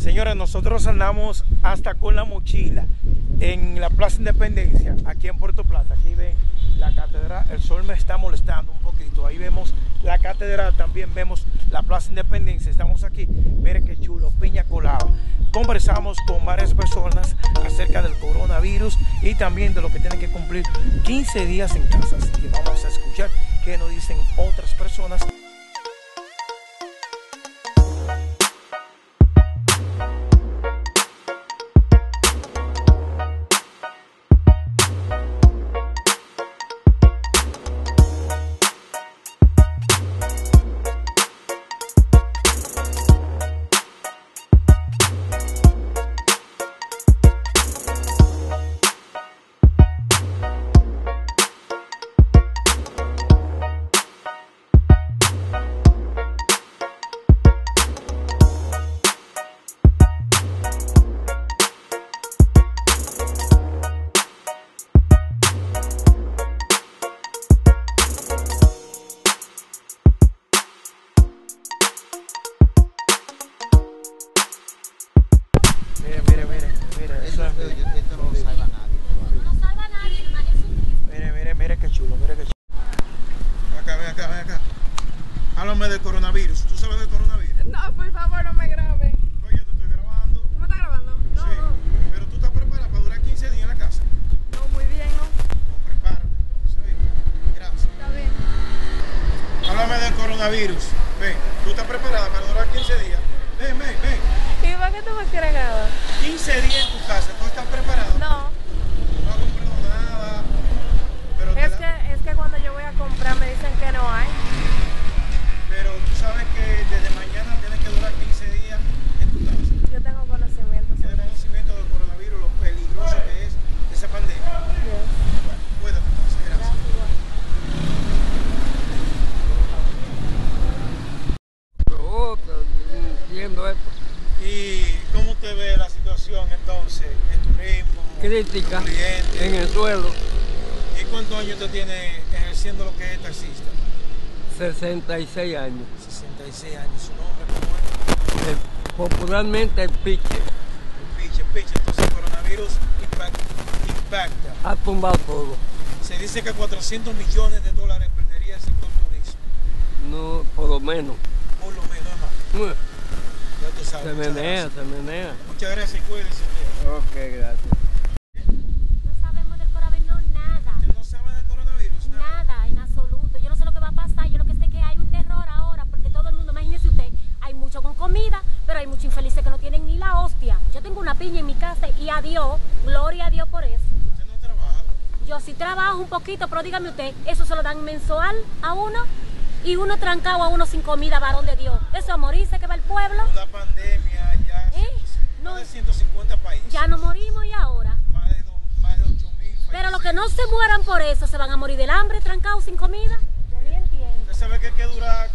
Señores, nosotros andamos hasta con la mochila en la Plaza Independencia, aquí en Puerto Plata. Aquí ven la catedral, el sol me está molestando un poquito. Ahí vemos la catedral, también vemos la Plaza Independencia. Estamos aquí, miren qué chulo, piña colada. Conversamos con varias personas acerca del coronavirus y también de lo que tienen que cumplir 15 días en casa. Así que vamos a escuchar qué nos dicen otras personas. Mira, eso es... Esto no salva a nadie. No salva a nadie, hermano. Es un triste. Mira qué chulo, mira qué chulo. Ven acá. Háblame del coronavirus. ¿Tú sabes del coronavirus? No, por favor, no me grabe. Oye, te estoy grabando. ¿Tú me estás grabando? No, Sí, pero tú estás preparada para durar 15 días en la casa. no, muy bien, ¿no? Pues prepárate entonces. Gracias. Está bien. Háblame del coronavirus. Ven, ¿tú estás preparada para durar 15 días? Ven. ¿Y para qué tú me quieres grabar? 15 días en tu casa, ¿tú estás preparada? No, No has comprado nada. Pero es que cuando yo voy a comprar me dicen que no hay. Pero tú sabes que desde mañana tienes que durar 15 días en tu casa. Yo tengo conocimiento Tienes sobre eso. conocimiento del coronavirus, lo peligroso que es esa pandemia. Yes. Bueno, cuídate entonces, gracias. Gracias, igual. Entiendo esto. ¿Y cómo usted ve la situación entonces? El turismo, Crítica los clientes. en el suelo. ¿Y cuántos años usted tiene ejerciendo lo que es taxista? 66 años. 66 años. ¿Su nombre cómo es? Popularmente el piche. El piche. Entonces el coronavirus impacta. Ha tumbado todo. Se dice que 400 millones de dólares perdería el sector turismo. No, por lo menos. Por lo menos, hermano. Ya tú sabes. Se menea. Muchas gracias y cuídense usted. Ok, gracias. No sabemos del coronavirus, nada. ¿Usted no sabe del coronavirus? Nada, en absoluto. Yo no sé lo que va a pasar. Yo lo que sé es que hay un terror ahora, porque todo el mundo, imagínese usted, hay mucho con comida, pero hay muchos infelices que no tienen ni la hostia. Yo tengo una piña en mi casa y a Dios, gloria a Dios por eso. ¿Usted no trabaja? Yo sí trabajo un poquito, pero dígame usted, eso se lo dan mensual a uno y uno trancado a uno sin comida, varón de Dios. Eso a morirse que va el pueblo. Una pandemia ya. No. Más de 150 países. Ya nos morimos y ahora. Más de 8.000 países. Pero los que no se mueran por eso se van a morir del hambre, trancados sin comida. Yo ni entiendo. Usted sabe que hay que durar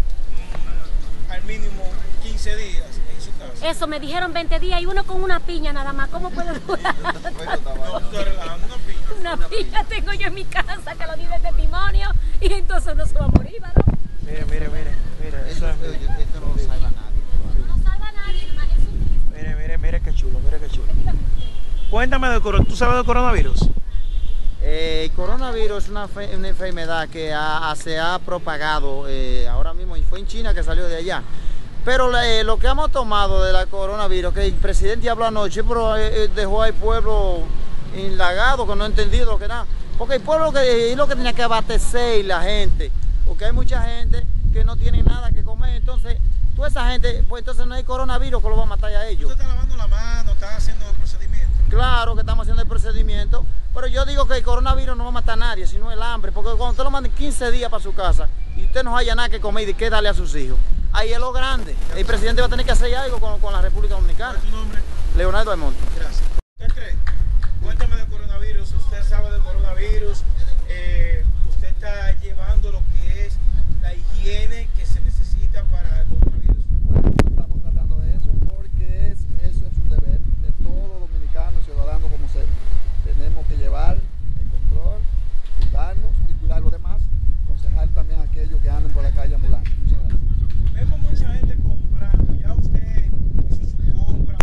al mínimo 15 días en su casa. Eso me dijeron 20 días y uno con una piña nada más. ¿Cómo puede durar? No, estoy relajando una piña. Una piña tengo yo en mi casa que lo di de testimonio y entonces uno se va a morir, varón. Mira, eso es... Esto no salva a nadie. No salva a nadie, hermano. Es un triste. Mira qué chulo. Cuéntame del coronavirus. ¿Tú sabes del coronavirus? El coronavirus es una enfermedad que se ha propagado ahora mismo, y fue en China que salió de allá. Pero lo que hemos tomado de la coronavirus, que el presidente habló anoche, pero dejó al pueblo inlagado, que no ha entendido lo que nada. Porque el pueblo es lo que tenía que abastecer la gente, porque hay mucha gente que no tiene nada que comer. Entonces, toda esa gente, pues entonces no hay coronavirus que lo va a matar a ellos. ¿Usted está lavando la mano, está haciendo el procedimiento? Claro que estamos haciendo el procedimiento, pero yo digo que el coronavirus no va a matar a nadie, sino el hambre, porque cuando usted lo manda 15 días para su casa y usted no haya nada que comer y qué darle a sus hijos, ahí es lo grande. El presidente va a tener que hacer algo con la República Dominicana. ¿Cuál es tu nombre? Leonardo Almonte. Gracias. ¿Usted cree? Cuéntame del coronavirus. ¿Usted sabe del coronavirus? ¿Usted está llevando lo que es la higiene que se necesita para el coronavirus? Bueno, estamos tratando de eso porque eso es un deber de todo dominicano, ciudadano como ser. Tenemos que llevar el control, cuidarnos y cuidar a los demás, aconsejar también a aquellos que andan por la calle ambulante. Muchas gracias. Vemos mucha gente comprando. Ya usted hizo su compra.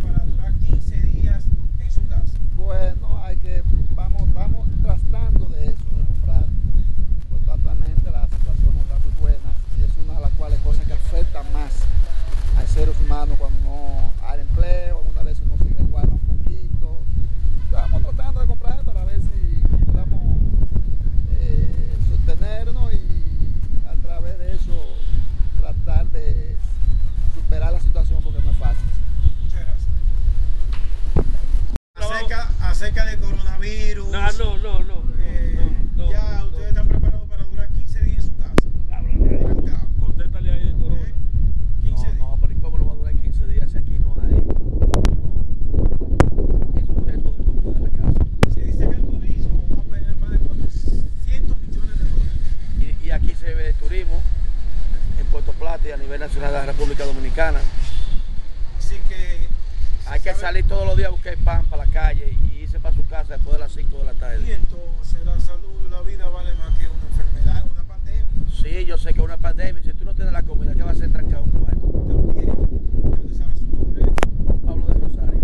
Hay que salir todos los días a buscar pan para la calle y irse para su casa después de las 5 de la Y tarde. entonces la salud y la vida vale más que una enfermedad, una pandemia. Sí, yo sé que es una pandemia. Si tú no tienes la comida, ¿qué va a hacer trancado en un cuarto? También. ¿Usted sabe su nombre? Pablo de Rosario.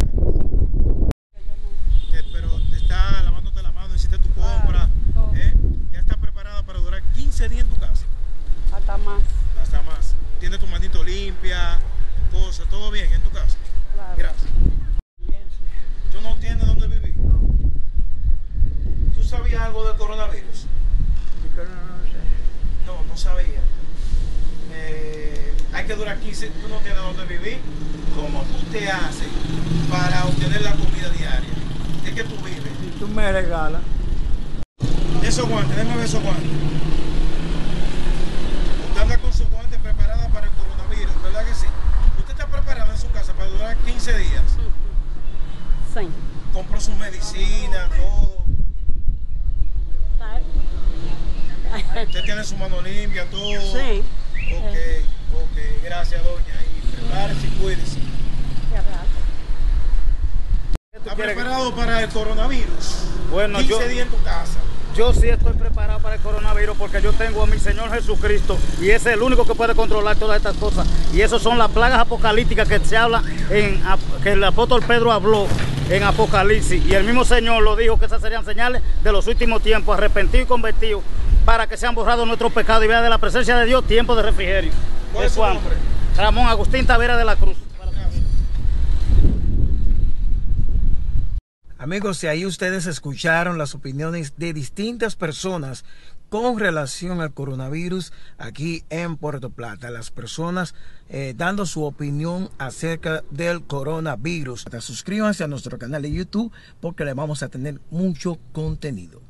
Pero te está lavándote la mano, hiciste tu compra. todo. Ya estás preparada para durar 15 días en tu casa. Hasta más. Hasta más. Tienes tu manito limpia, cosas, todo bien en tu casa. Claro. Gracias. ¿Tú no tienes dónde vivir? ¿Tú sabías algo del coronavirus? No, no sabía. Hay que durar 15, tú no tienes dónde vivir. ¿Cómo tú te haces para obtener la comida diaria? ¿De qué tú vives? Si tú me regalas. Esos guantes, déjame ver esos guantes. Usted anda con sus guantes preparada para el coronavirus, ¿verdad que sí? ¿Usted está preparada en su casa para durar 15 días? Sí. Compró sus medicinas, todo. Usted tiene su mano limpia, todo. Sí. Ok, gracias doña. Y prepárese y cuídese. ¿Está preparado para el coronavirus? Bueno, 15 días en tu casa. Yo sí estoy preparado para el coronavirus porque yo tengo a mi Señor Jesucristo y es el único que puede controlar todas estas cosas. Y eso son las plagas apocalípticas que se habla que el apóstol Pedro habló en Apocalipsis. Y el mismo Señor lo dijo que esas serían señales de los últimos tiempos, arrepentidos y convertidos, para que sean borrados nuestros pecados y vean de la presencia de Dios tiempo de refrigerio. ¿Cuál es su nombre? Ramón Agustín Tavera de la Cruz. Amigos, y ahí ustedes escucharon las opiniones de distintas personas con relación al coronavirus aquí en Puerto Plata. Las personas dando su opinión acerca del coronavirus. Suscríbanse a nuestro canal de YouTube porque le vamos a tener mucho contenido.